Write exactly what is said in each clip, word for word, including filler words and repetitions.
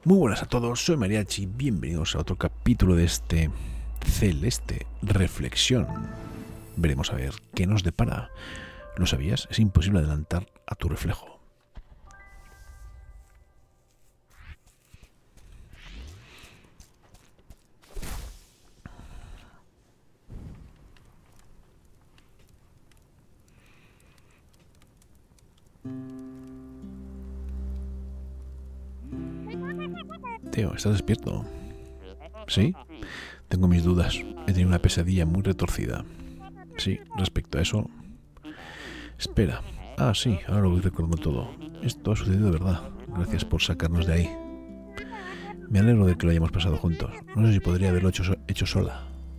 Muy buenas a todos, soy Mariachi, bienvenidos a otro capítulo de este Celeste Reflexión. Veremos a ver qué nos depara. ¿Lo sabías? Es imposible adelantar a tu reflejo. Teo, ¿estás despierto? ¿Sí? Tengo mis dudas. He tenido una pesadilla muy retorcida. Sí, respecto a eso... Espera. Ah, sí, ahora lo voy recordando todo. Esto ha sucedido de verdad. Gracias por sacarnos de ahí. Me alegro de que lo hayamos pasado juntos. No sé si podría haberlo hecho, so hecho sola.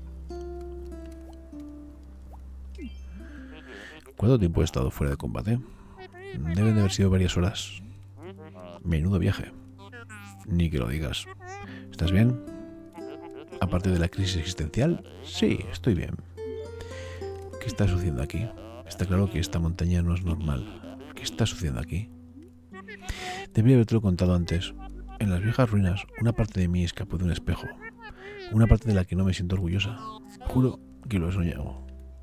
¿Cuánto tiempo he estado fuera de combate? Deben de haber sido varias horas. Menudo viaje. Ni que lo digas. ¿Estás bien? Aparte de la crisis existencial, sí, estoy bien. ¿Qué está sucediendo aquí? Está claro que esta montaña no es normal. ¿Qué está sucediendo aquí? Debería habértelo contado antes. En las viejas ruinas, una parte de mí escapó de un espejo. Una parte de la que no me siento orgullosa. Juro que lo he soñado.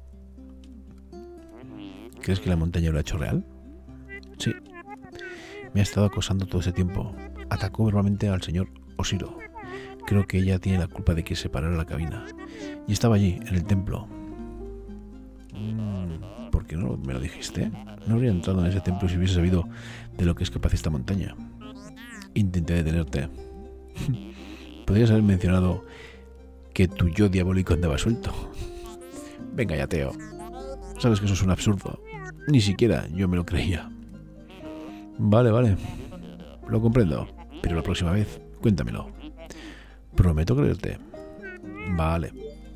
¿Crees que la montaña lo ha hecho real? Sí. Me ha estado acosando todo ese tiempo. Atacó verbalmente al señor Oshiro. Creo que ella tiene la culpa de que se parara la cabina. Y estaba allí, en el templo. ¿Por qué no me lo dijiste? No habría entrado en ese templo si hubiese sabido de lo que es capaz esta montaña. Intenté detenerte. Podrías haber mencionado que tu yo diabólico andaba suelto. Venga ya, Teo. Sabes que eso es un absurdo. Ni siquiera yo me lo creía. Vale, vale. Lo comprendo. Pero la próxima vez, cuéntamelo. Prometo creerte. Vale.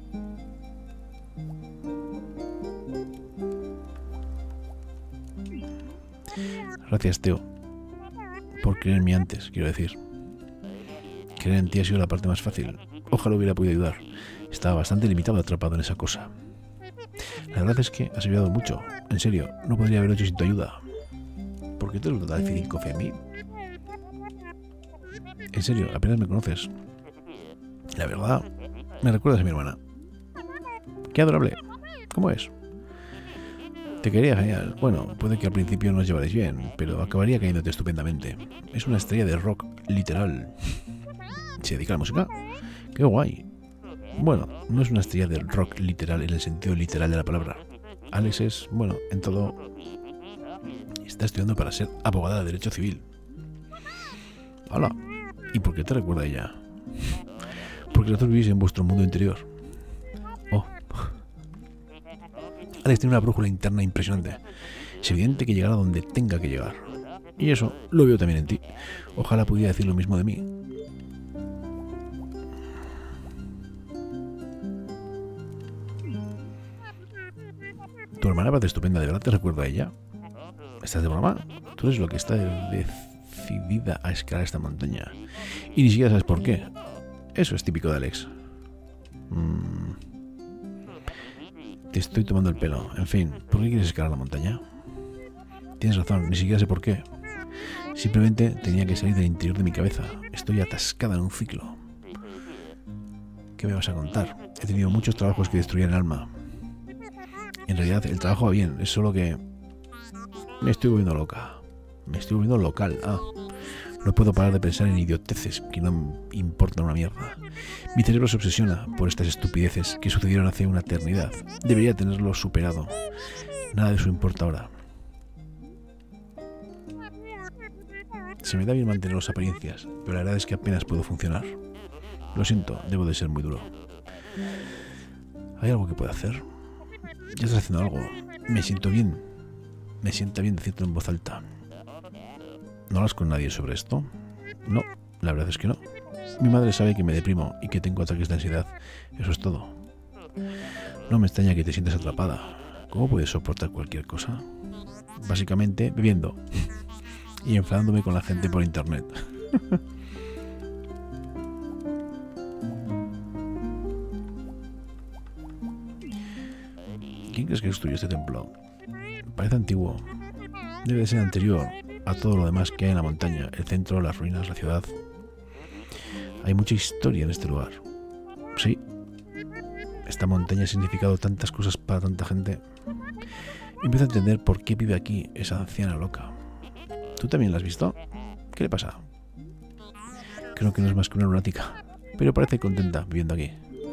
Gracias, Teo. Por creer en mí antes, quiero decir. Creer en ti ha sido la parte más fácil. Ojalá hubiera podido ayudar. Estaba bastante limitado, atrapado en esa cosa. La verdad es que has ayudado mucho. En serio, no podría haberlo hecho sin tu ayuda. ¿Por qué te lo da el cinco fe a mí? En serio, apenas me conoces. La verdad, me recuerdas a mi hermana. Qué adorable. ¿Cómo es? Te quería genial. Bueno, puede que al principio no os llevaréis bien, pero acabaría cayéndote estupendamente. Es una estrella de rock literal. ¿Se dedica a la música? ¡Qué guay! Bueno, no es una estrella de rock literal en el sentido literal de la palabra. Alex es, bueno, en todo... Está estudiando para ser abogada de derecho civil. Hola. ¿Y por qué te recuerda a ella? Porque los dos vivís en vuestro mundo interior. Oh. Alex tiene una brújula interna impresionante. Es evidente que llegará donde tenga que llegar. Y eso lo veo también en ti. Ojalá pudiera decir lo mismo de mí. Tu hermana parece estupenda, ¿de verdad te recuerda a ella? ¿Estás de broma? Tú eres lo que está decidida a escalar esta montaña. Y ni siquiera sabes por qué. Eso es típico de Alex. Mm. Te estoy tomando el pelo. En fin, ¿por qué quieres escalar la montaña? Tienes razón, ni siquiera sé por qué. Simplemente tenía que salir del interior de mi cabeza. Estoy atascada en un ciclo. ¿Qué me vas a contar? He tenido muchos trabajos que destruían el alma. En realidad el trabajo va bien, es solo que... Me estoy volviendo loca. Me estoy volviendo local. Ah, no puedo parar de pensar en idioteces que no me importan una mierda. Mi cerebro se obsesiona por estas estupideces que sucedieron hace una eternidad. Debería tenerlo superado. Nada de eso importa ahora. Se me da bien mantener las apariencias, pero la verdad es que apenas puedo funcionar. Lo siento, debo de ser muy duro. ¿Hay algo que pueda hacer? Ya estás haciendo algo. Me siento bien. Me sienta bien decirlo en voz alta. ¿No hablas con nadie sobre esto? No, la verdad es que no. Mi madre sabe que me deprimo y que tengo ataques de ansiedad. Eso es todo. No me extraña que te sientas atrapada. ¿Cómo puedes soportar cualquier cosa? Básicamente bebiendo y enfadándome con la gente por internet. ¿Quién crees que construyó este templo? Parece antiguo. Debe de ser anterior a todo lo demás que hay en la montaña, el centro, las ruinas, la ciudad. Hay mucha historia en este lugar. Sí. Esta montaña ha significado tantas cosas para tanta gente. Empiezo a entender por qué vive aquí esa anciana loca. ¿Tú también la has visto? ¿Qué le pasa? Creo que no es más que una lunática, pero parece contenta viviendo aquí.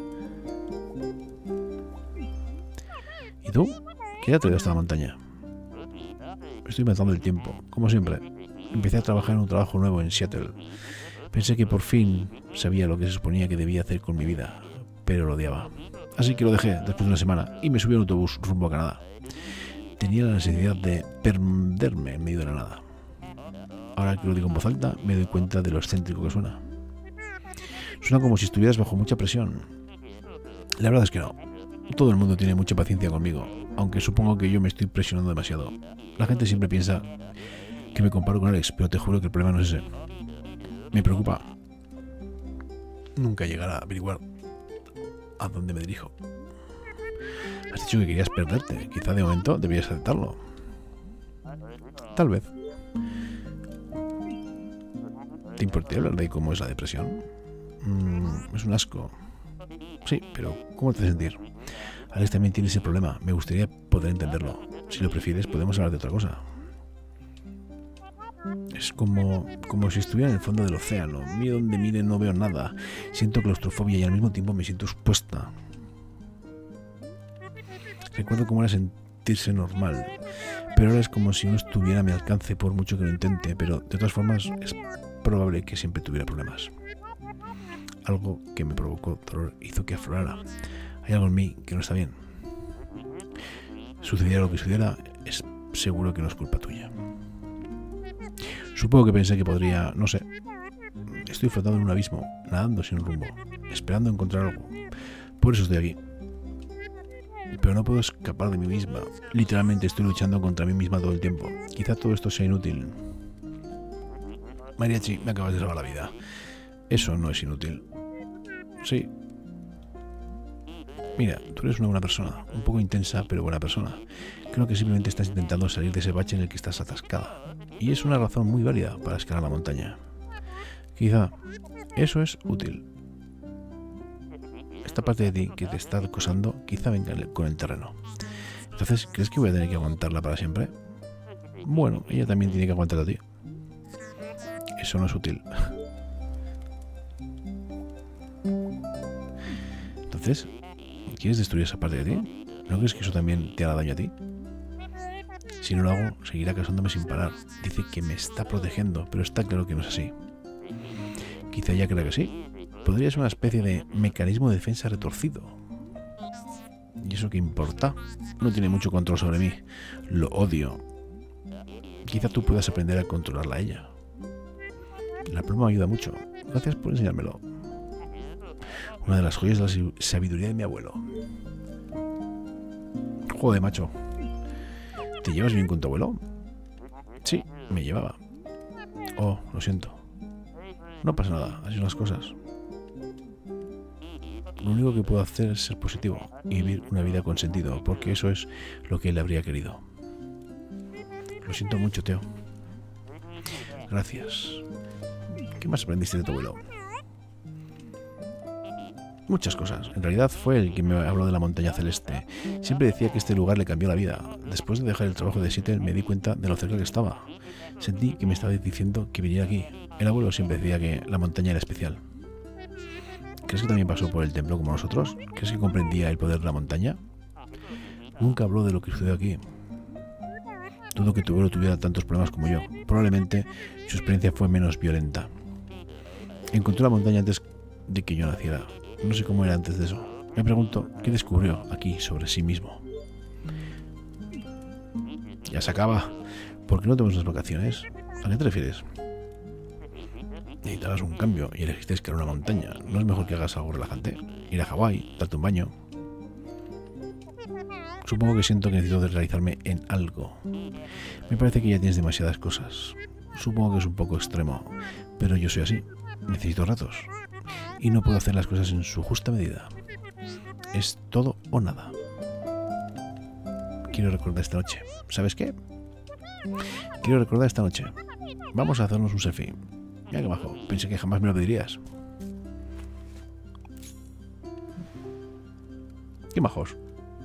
¿Y tú? ¿Qué te ha traído hasta la montaña? Estoy matando el tiempo, como siempre. Empecé a trabajar en un trabajo nuevo en Seattle. Pensé que por fin sabía lo que se suponía que debía hacer con mi vida, pero lo odiaba. Así que lo dejé después de una semana y me subí a un autobús rumbo a Canadá. Tenía la necesidad de perderme en medio de la nada. Ahora que lo digo en voz alta, me doy cuenta de lo excéntrico que suena. Suena como si estuvieras bajo mucha presión. La verdad es que no. Todo el mundo tiene mucha paciencia conmigo, aunque supongo que yo me estoy presionando demasiado. La gente siempre piensa que me comparo con Alex, pero te juro que el problema no es ese. Me preocupa nunca llegar a averiguar a dónde me dirijo. Has dicho que querías perderte. Quizá de momento deberías aceptarlo. Tal vez. ¿Te importaría hablar de cómo es la depresión? Mm, es un asco. Sí, pero ¿cómo te hace sentir? Alex también tiene ese problema. Me gustaría poder entenderlo. Si lo prefieres, podemos hablar de otra cosa. Es como, como si estuviera en el fondo del océano. Miro donde mire, no veo nada. Siento claustrofobia y al mismo tiempo me siento expuesta. Recuerdo cómo era sentirse normal, pero ahora es como si no estuviera a mi alcance por mucho que lo intente, pero de todas formas es probable que siempre tuviera problemas. Algo que me provocó dolor hizo que aflorara. Hay algo en mí que no está bien. Sucediera lo que sucediera, es seguro que no es culpa tuya. Supongo que pensé que podría, no sé. Estoy flotando en un abismo, nadando sin rumbo, esperando encontrar algo. Por eso estoy aquí. Pero no puedo escapar de mí misma. Literalmente estoy luchando contra mí misma todo el tiempo. Quizá todo esto sea inútil. Mariachi, me acabas de salvar la vida. Eso no es inútil. Sí. Mira, tú eres una buena persona. Un poco intensa, pero buena persona. Creo que simplemente estás intentando salir de ese bache en el que estás atascada. Y es una razón muy válida para escalar la montaña. Quizá eso es útil. Esta parte de ti que te está acosando quizá venga con el terreno. Entonces, ¿crees que voy a tener que aguantarla para siempre? Bueno, ella también tiene que aguantar a ti. Eso no es útil. Entonces, ¿quieres destruir esa parte de ti? ¿No crees que eso también te hará daño a ti? Si no lo hago, seguirá casándome sin parar. Dice que me está protegiendo, pero está claro que no es así. Quizá ella crea que sí. Podría ser una especie de mecanismo de defensa retorcido. ¿Y eso qué importa? No tiene mucho control sobre mí. Lo odio. Quizá tú puedas aprender a controlarla a ella. La pluma ayuda mucho. Gracias por enseñármelo. Una de las joyas de la sabiduría de mi abuelo. Joder, macho. ¿Te llevas bien con tu abuelo? Sí, me llevaba. Oh, lo siento. No pasa nada, así son las cosas. Lo único que puedo hacer es ser positivo y vivir una vida con sentido, porque eso es lo que él habría querido. Lo siento mucho, Teo. Gracias. ¿Qué más aprendiste de tu abuelo? Muchas cosas. En realidad fue él quien me habló de la montaña celeste. Siempre decía que este lugar le cambió la vida. Después de dejar el trabajo de Seattle me di cuenta de lo cerca que estaba. Sentí que me estaba diciendo que viniera aquí. El abuelo siempre decía que la montaña era especial. ¿Crees que también pasó por el templo como nosotros? ¿Crees que comprendía el poder de la montaña? Nunca habló de lo que sucedió aquí. Dudo que tu abuelo tuviera tantos problemas como yo. Probablemente su experiencia fue menos violenta. Encontró la montaña antes de que yo naciera. No sé cómo era antes de eso. Me pregunto, ¿qué descubrió aquí sobre sí mismo? Ya se acaba. ¿Por qué no tenemos unas vacaciones? ¿A qué te refieres? Necesitabas un cambio y elegiste escalar una montaña. ¿No es mejor que hagas algo relajante? Ir a Hawái, darte un baño. Supongo que siento que necesito realizarme en algo. Me parece que ya tienes demasiadas cosas. Supongo que es un poco extremo, pero yo soy así. Necesito ratos. Y no puedo hacer las cosas en su justa medida. Es todo o nada. Quiero recordar esta noche. ¿Sabes qué? Quiero recordar esta noche. Vamos a hacernos un selfie. Mira que bajo. Pensé que jamás me lo pedirías. Qué majos.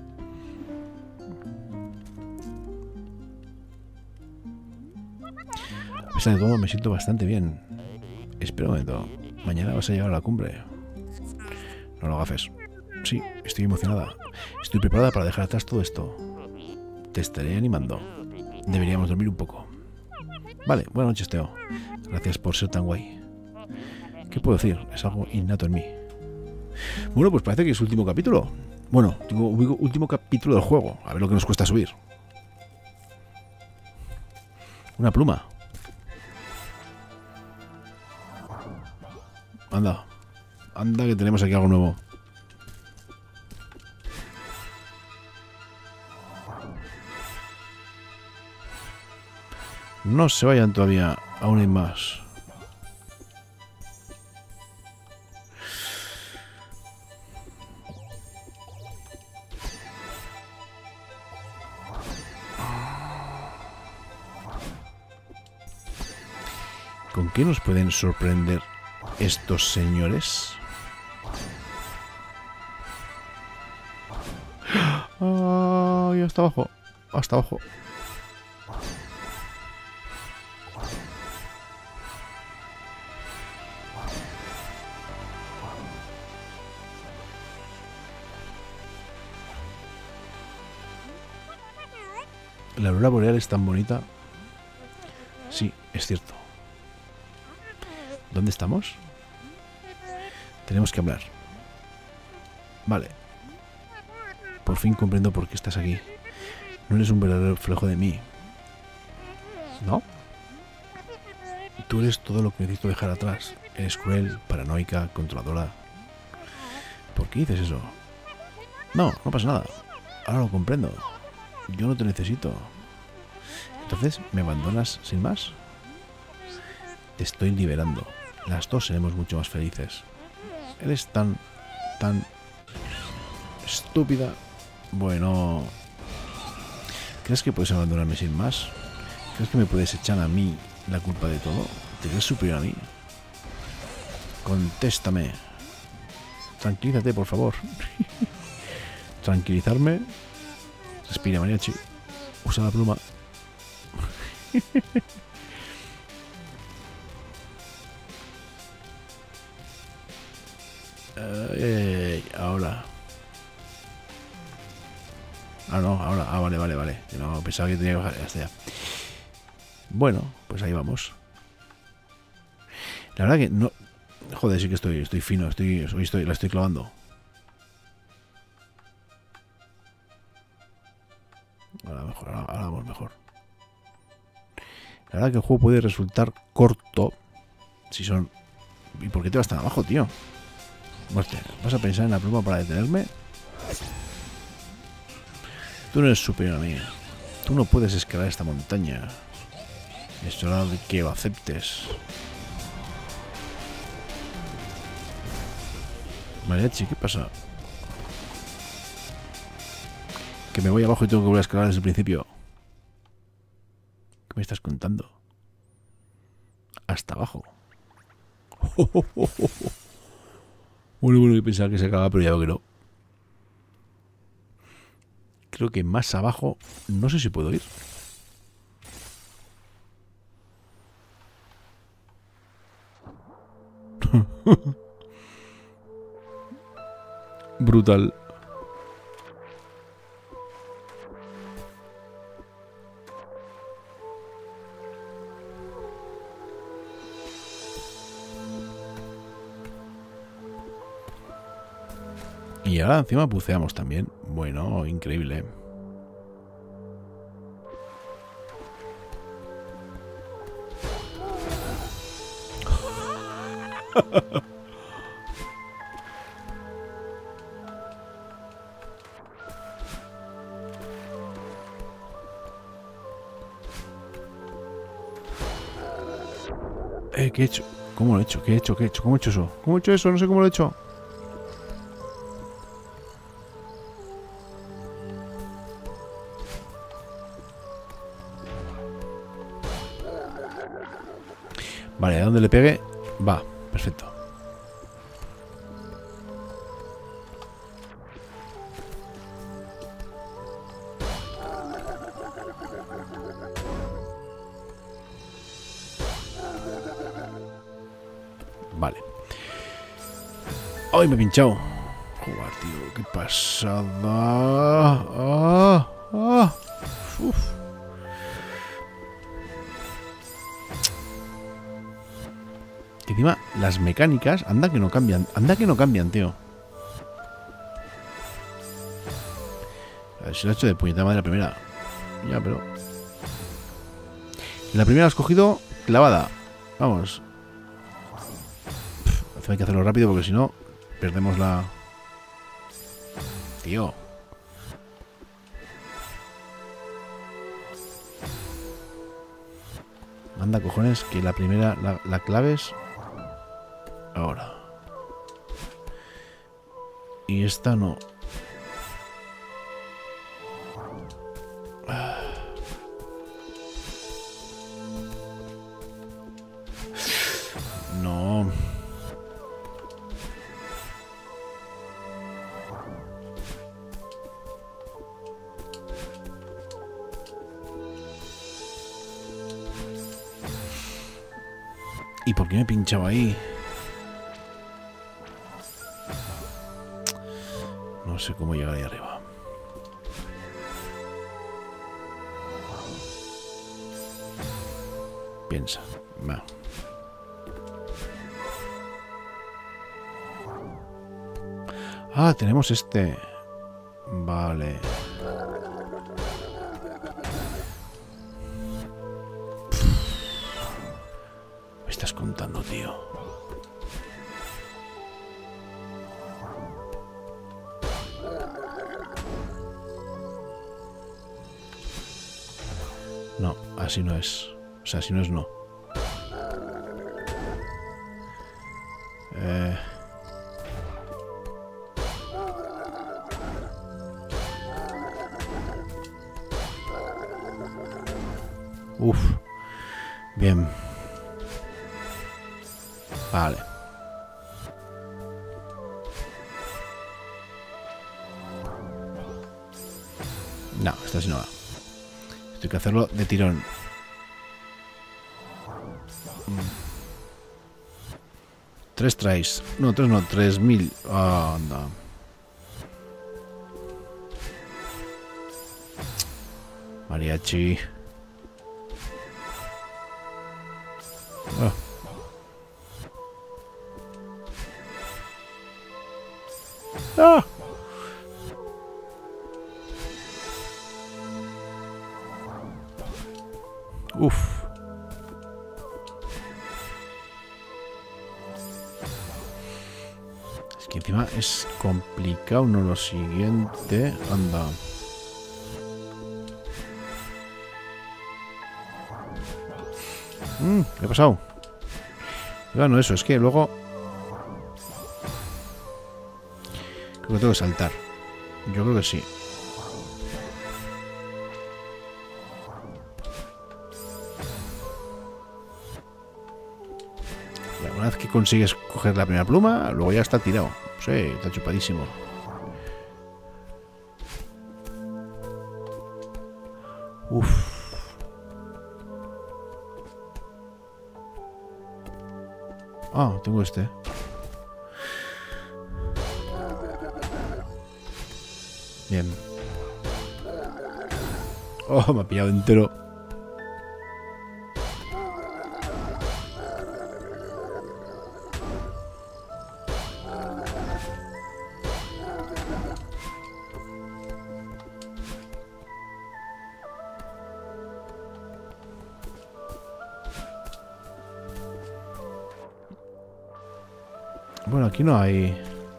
A pesar de todo, me siento bastante bien. Espera un momento. Mañana vas a llegar a la cumbre. No lo hagas. Sí, estoy emocionada. Estoy preparada para dejar atrás todo esto. Te estaré animando. Deberíamos dormir un poco. Vale, buenas noches, Teo. Gracias por ser tan guay. ¿Qué puedo decir? Es algo innato en mí. Bueno, pues parece que es último capítulo. Bueno, digo, último capítulo del juego. A ver lo que nos cuesta subir. Una pluma. Anda. Anda que tenemos aquí algo nuevo. No se vayan todavía. Aún hay más. ¿Con qué nos pueden sorprender estos señores? ¡Ay! Hasta abajo. Hasta abajo. La aurora boreal es tan bonita. Sí, es cierto. ¿Dónde estamos? Tenemos que hablar. Vale. Por fin comprendo por qué estás aquí. No eres un verdadero reflejo de mí. ¿No? Tú eres todo lo que necesito dejar atrás. Eres cruel, paranoica, controladora. ¿Por qué dices eso? No, no pasa nada. Ahora lo comprendo. Yo no te necesito. Entonces, ¿me abandonas sin más? Te estoy liberando. Las dos seremos mucho más felices. Eres tan, tan estúpida. Bueno, ¿crees que puedes abandonarme sin más? ¿Crees que me puedes echar a mí la culpa de todo? ¿Te crees superior a mí? Contéstame. Tranquilízate, por favor. Tranquilizarme. Respira, mariachi. Usa la pluma. Eh, ahora. Ah, no, ahora. Ah, vale, vale, vale. No, pensaba que tenía que bajar. Ya está, ya. Bueno, pues ahí vamos. La verdad que no. Joder, sí que estoy, estoy fino, estoy, hoy estoy, la estoy clavando. Ahora mejor, ahora, ahora vamos mejor. La verdad que el juego puede resultar corto si son. ¿Y por qué te vas tan abajo, tío? Muerte, ¿vas a pensar en la pluma para detenerme? Tú no eres superior a mí. Tú no puedes escalar esta montaña. Es hora de que lo aceptes. Mariachi, ¿qué pasa? Que me voy abajo y tengo que volver a escalar desde el principio. ¿Qué me estás contando? Hasta abajo. Bueno, bueno, yo pensaba que se acababa, pero ya veo que no. Creo que más abajo no sé si puedo ir. Brutal. Y ahora encima buceamos también. Bueno, increíble. Eh, ¿qué he hecho? ¿Cómo lo he hecho? ¿Qué he hecho? ¿Qué he hecho? ¿Cómo he hecho eso? ¿Cómo he hecho eso? No sé cómo lo he hecho. Vale, a donde le pegue, va, perfecto. Vale. ¡Ay, me he pinchado! Joder, tío, qué pasada. ¡Ah! ¡Ah! ¡Uf! Que encima las mecánicas, anda que no cambian, anda que no cambian, tío. A ver si lo he hecho de puñetera madre la primera. Ya, pero... La primera la has cogido clavada. Vamos. Pff, hay que hacerlo rápido porque si no, perdemos la... Tío. Anda, cojones, que la primera, la, la clave es... Ahora. Y esta no. No. ¿Y por qué me pinchaba ahí? No sé cómo llegar ahí arriba. Piensa. Va. Ah, tenemos este. Vale. Me estás contando, tío. No, así no es. O sea, así no es no. Eh... Uf. Bien. Vale. No, esta sí no va. Esto hay que hacerlo de tirón. Tres tries. No, tres no, tres mil. Oh, anda. Mariachi. Oh. ¡Ah! Uf. Es que encima es complicado, no lo siguiente. Anda. Mm, ¿qué ha pasado? Bueno, eso, es que luego... Creo que tengo que saltar. Yo creo que sí. Una vez que consigues coger la primera pluma, luego ya está tirado. Sí, está chupadísimo. Uf. Ah, tengo este. Bien. Oh, me ha pillado entero. Bueno, aquí no hay...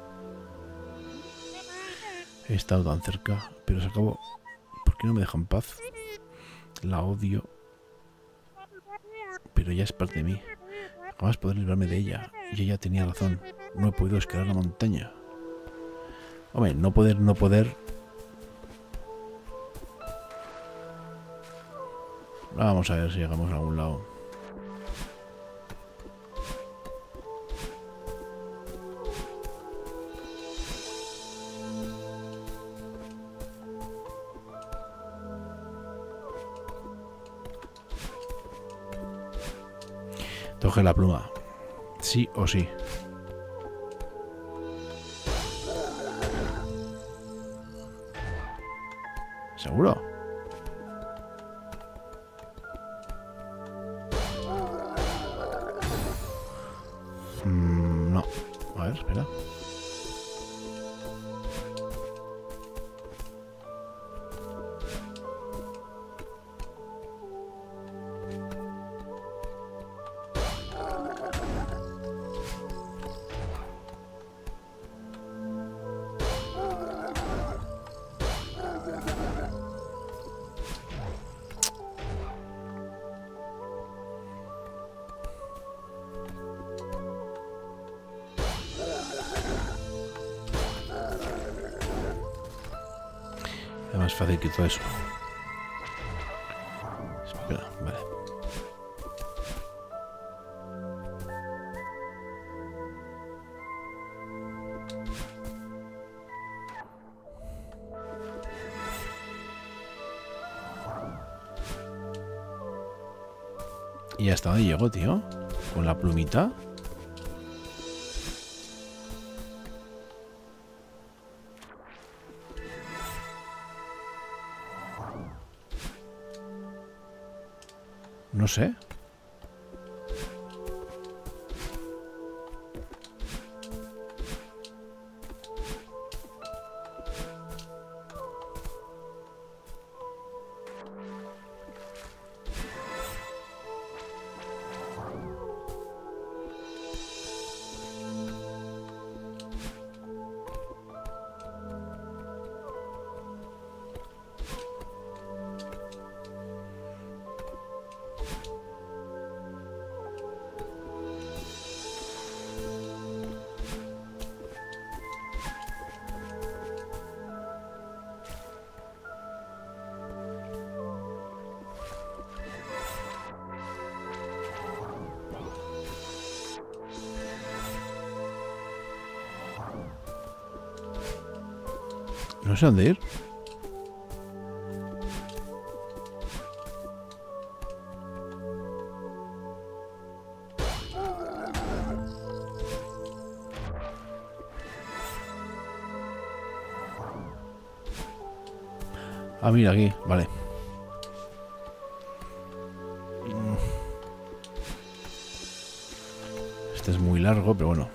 He estado tan cerca, pero se acabó. ¿Por qué no me deja en paz? La odio. Pero ella es parte de mí. Jamás podré librarme de ella. Y ella tenía razón. No he podido escalar la montaña. Hombre, no poder, no poder... Vamos a ver si llegamos a algún lado. Coge la pluma. Sí o sí. ¿Seguro? Mm, no. A ver, espera. Es más fácil que todo eso. Espera, vale. Y hasta dónde llegó, tío. Con la plumita. No sé. No sé dónde ir. Ah, mira aquí, vale. Este es muy largo, pero bueno.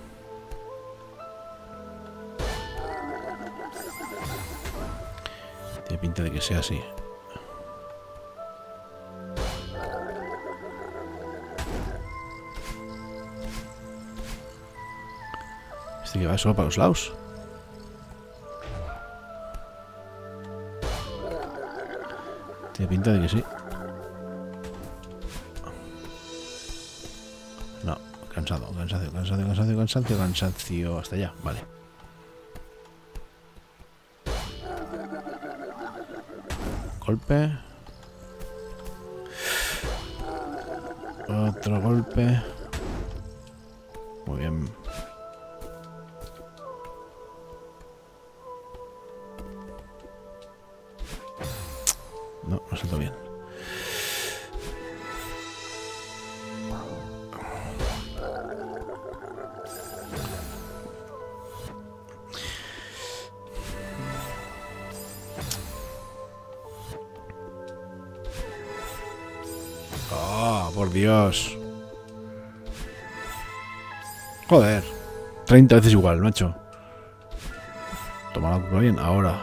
Tiene pinta de que sea así. Este que va solo para los lados. Tiene pinta de que sí. No, cansado, cansancio, cansancio, cansancio, cansancio, cansancio. Hasta allá, vale. Golpe. Otro golpe. Muy bien. No, no salto bien. Oh, por Dios. Joder. treinta veces igual, macho. Toma la coca bien, ahora.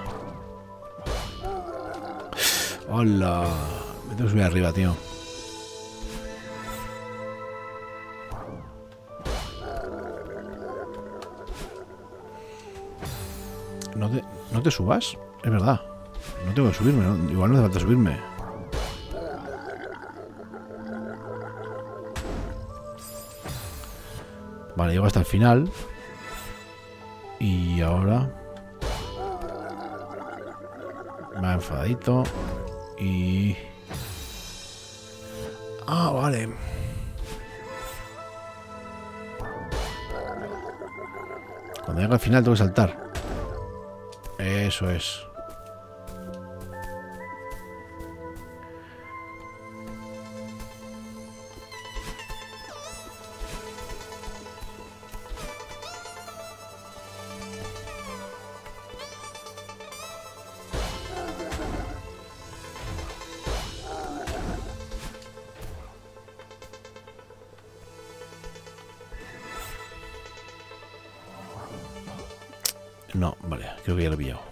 Hola. Me tengo que subir arriba, tío. No te, no te subas. Es verdad. No tengo que subirme, ¿no? Igual no hace falta subirme. Vale, llego hasta el final. Y ahora... Me ha enfadadito. Y... Ah, vale. Cuando llegue al final tengo que saltar. Eso es. No, vale, creo que ya lo he pillado.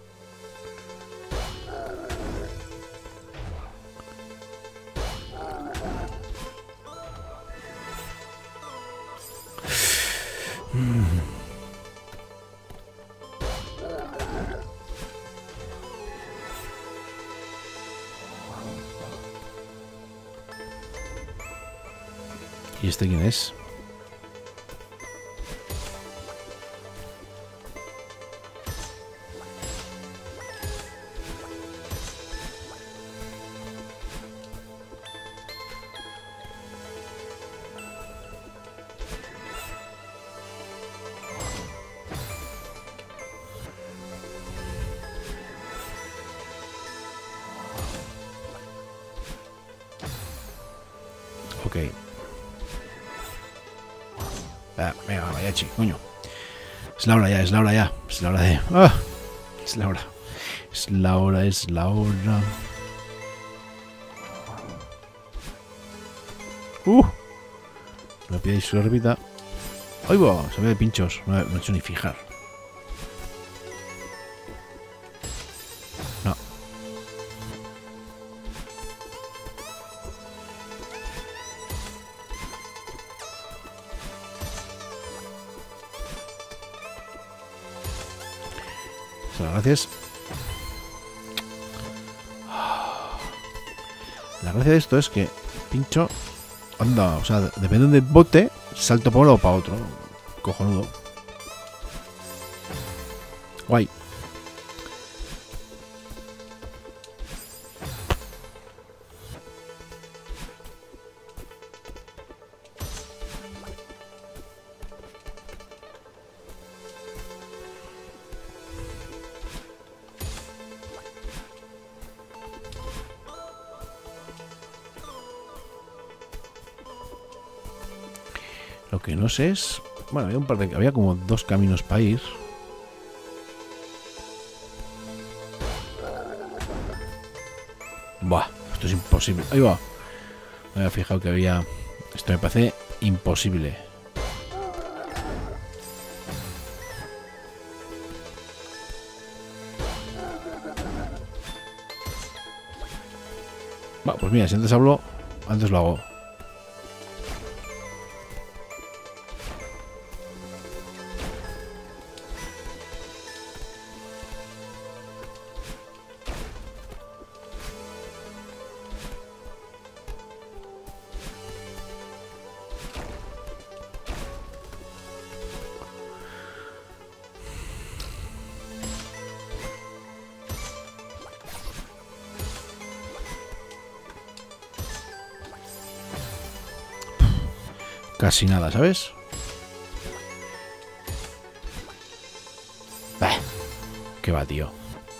¿Y este quién es? Ok. Ah, venga, vaya chi, coño. Es la hora ya, es la hora ya. Es la hora de... ¡Ah! Es la hora. Es la hora, es la hora. ¡Uh! No me pidáis que lo repita. ¡Ay, va! Se ve de pinchos. No, no he hecho ni fijar. No. Gracias. La gracia de esto es que pincho, anda, o sea, depende del bote, salto para uno o para otro. Cojonudo. Guay. Lo que no sé es... Bueno, había un par de... Había como dos caminos para ir. Buah, esto es imposible. Ahí va. Me había fijado que había... Esto me parece imposible. Va, pues mira, si antes hablo, antes lo hago. Casi nada, ¿sabes? Bah, qué va, tío.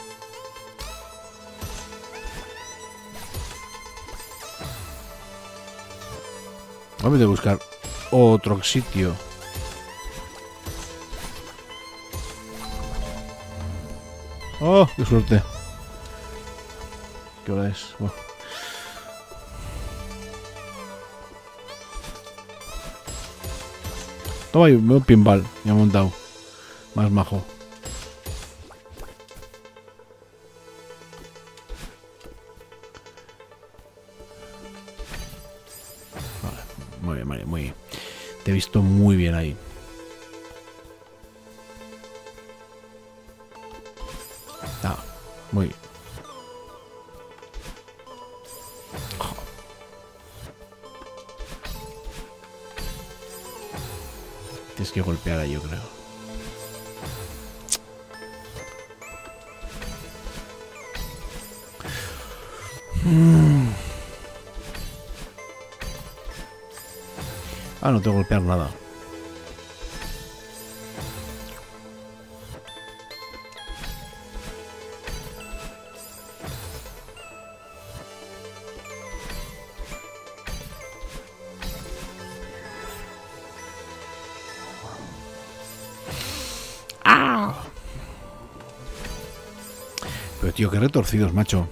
Vamos a buscar otro sitio. ¡Oh, qué suerte! ¿Qué hora es? Oh. Toma ahí, me un pinball. Me ha montado. Más majo. Vale, muy bien, Mario, muy bien. Te he visto muy bien ahí. Ah, muy bien. Tienes que golpear ahí, yo creo. Mm. Ah, no tengo que golpear nada. Pero tío, qué retorcidos, macho.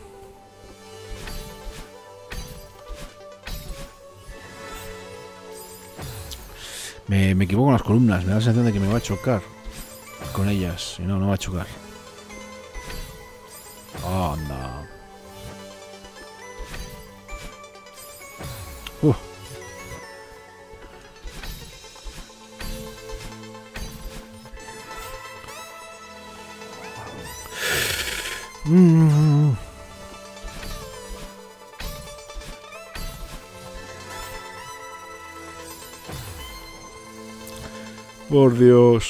Me, me equivoco en las columnas. Me da la sensación de que me va a chocar. con ellas, si no, no va a chocar. Oh, anda. Uh. Mm. Por Dios.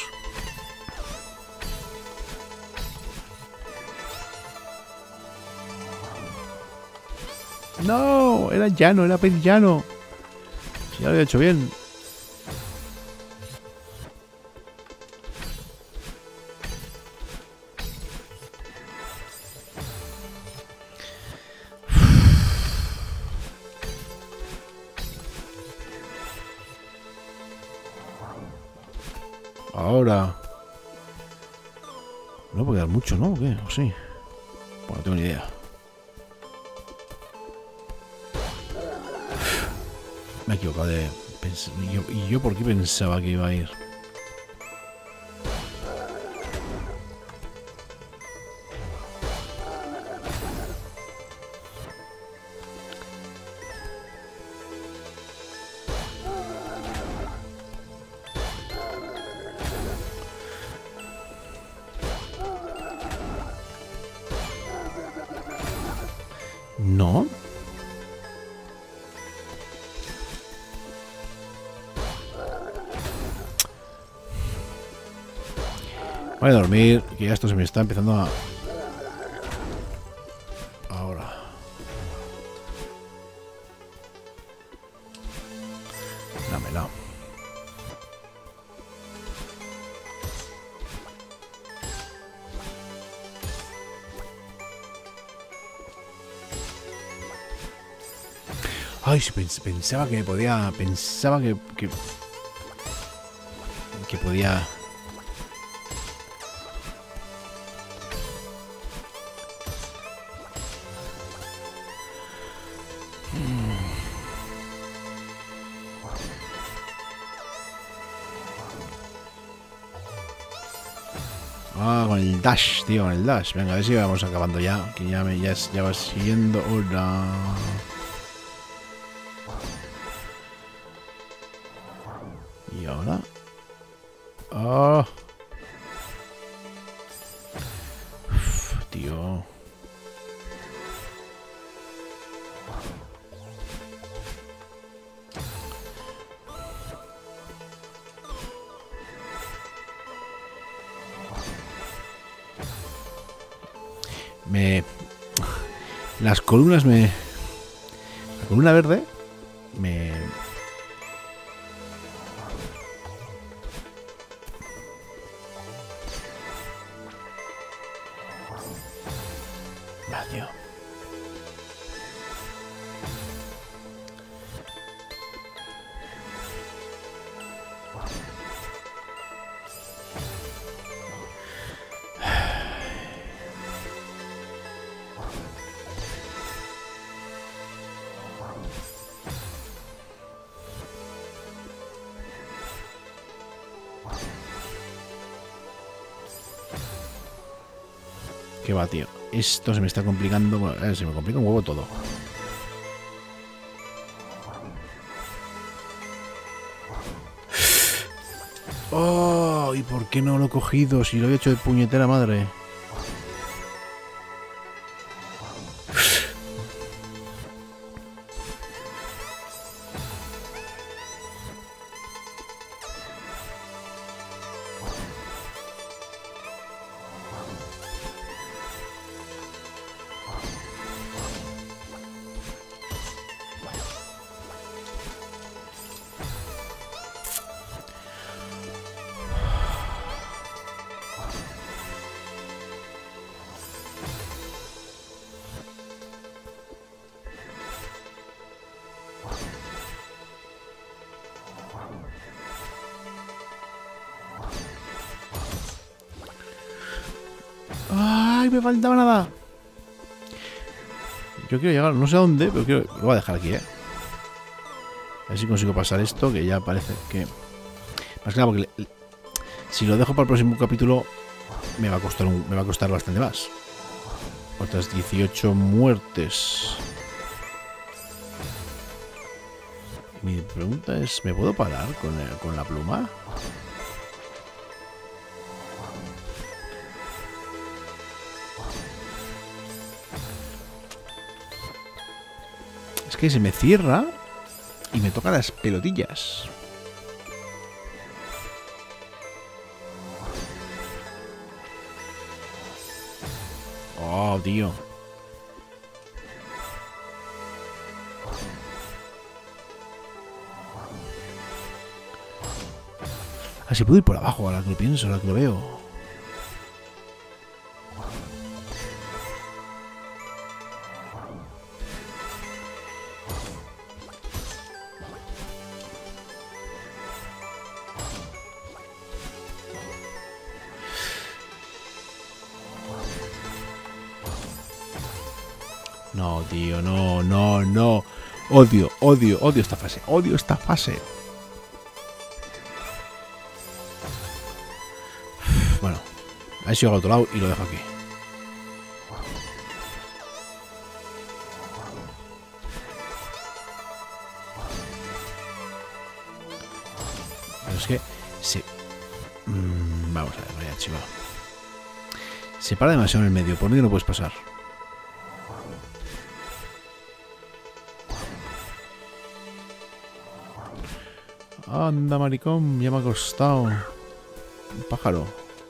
No, era llano, era pez llano. Ya lo había hecho bien. Ahora. No puede dar mucho, ¿no? ¿O qué? ¿O sí? Bueno, no tengo ni idea. Me he equivocado de... ¿Y yo, ¿Y yo por qué pensaba que iba a ir? No. Voy a dormir, que ya esto se me está empezando a... Ahora. Dámela. Ay, sí, pens pensaba que podía... Pensaba que... Que, que podía... Ah, con el dash, tío, con el dash. Venga, a ver si vamos acabando ya. Que ya, me, ya, ya va siguiendo hora. Y ahora. Oh. Uf, tío. Me... Las columnas me... La columna verde me... Va, tío. ¿Qué va, tío? Esto se me está complicando. Bueno, eh, se me complica un huevo todo. Oh, ¿y por qué no lo he cogido? Si lo he hecho de puñetera madre. ¡Ay, me faltaba nada! Yo quiero llegar, no sé a dónde, pero quiero... Lo voy a dejar aquí, ¿eh? A ver si consigo pasar esto, que ya parece que... Más que nada porque... Le... Si lo dejo para el próximo capítulo, me va a costar, un, me va a costar bastante más. Otras dieciocho muertes. Mi pregunta es, ¿me puedo parar con, el, con la pluma? Es que se me cierra y me toca las pelotillas. Oh, tío. Así puedo ir por abajo, ahora que lo pienso, ahora que lo veo. No, tío, no, no, no. Odio, odio, odio esta fase. Odio esta fase. Bueno, a ver si llego al otro lado y lo dejo aquí. Pero es que se... Mm, vamos a ver, vaya chiva. Se para demasiado en el medio, por medio no puedes pasar. Anda, maricón, ya me ha costado. Un pájaro.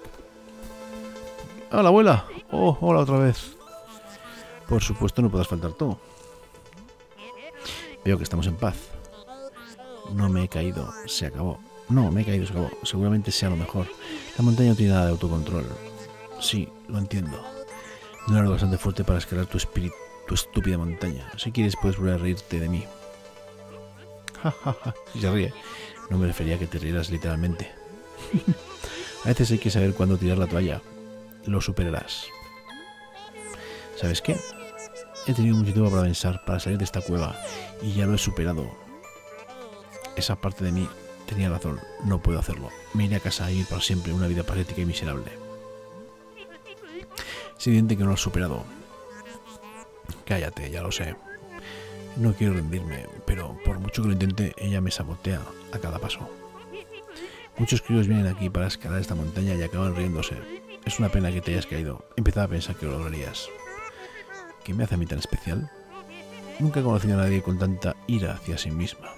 ¡Hola, abuela! ¡Oh, hola otra vez! Por supuesto no podrás faltar tú. Veo que estamos en paz. No me he caído, se acabó. No, me he caído, se acabó. Seguramente sea lo mejor. La montaña no tiene nada de autocontrol. Sí, lo entiendo. No era lo bastante fuerte para escalar tu espíritu, tu estúpida montaña. Si quieres puedes volver a reírte de mí. Ja, ja, ja. Si se ríe. No me refería a que te rieras literalmente. A veces hay que saber cuándo tirar la toalla. Lo superarás. ¿Sabes qué? He tenido mucho tiempo para pensar, para salir de esta cueva, y ya lo he superado. Esa parte de mí tenía razón. No puedo hacerlo. Me iré a casa a vivir para siempre una vida patética y miserable. Es evidente que no lo has superado. Cállate, ya lo sé. No quiero rendirme, pero por mucho que lo intente, ella me sabotea a cada paso. Muchos críos vienen aquí para escalar esta montaña y acaban riéndose. Es una pena que te hayas caído. Empezaba a pensar que lo lograrías. ¿Qué me hace a mí tan especial? Nunca he conocido a nadie con tanta ira hacia sí misma.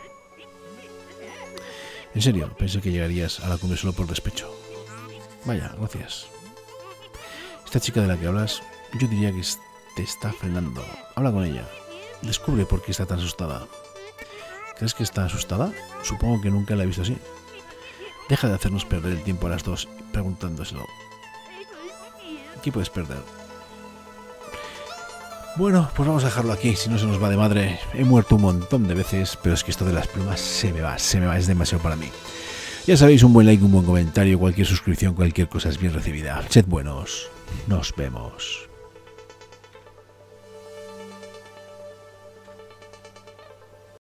En serio, pensé que llegarías a la cumbre solo por despecho. Vaya, gracias. Esta chica de la que hablas, yo diría que te está frenando. Habla con ella. Descubre por qué está tan asustada. ¿Crees que está asustada? Supongo que nunca la he visto así. Deja de hacernos perder el tiempo a las dos preguntándoselo. ¿Qué puedes perder? Bueno, pues vamos a dejarlo aquí, si no se nos va de madre. He muerto un montón de veces, pero es que esto de las plumas se me va, se me va, es demasiado para mí. Ya sabéis, un buen like, un buen comentario, cualquier suscripción, cualquier cosa es bien recibida. Sed buenos, nos vemos.